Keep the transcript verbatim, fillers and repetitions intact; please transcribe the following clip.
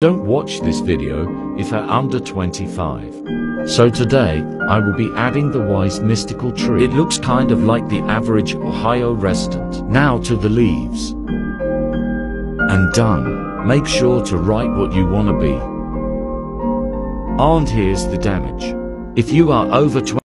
Don't watch this video if you're under twenty-five. So today, I will be adding the wise mystical tree. It looks kind of like the average Ohio resident. Now to the leaves. And done. Make sure to write what you want to be. And here's the damage. If you are over twenty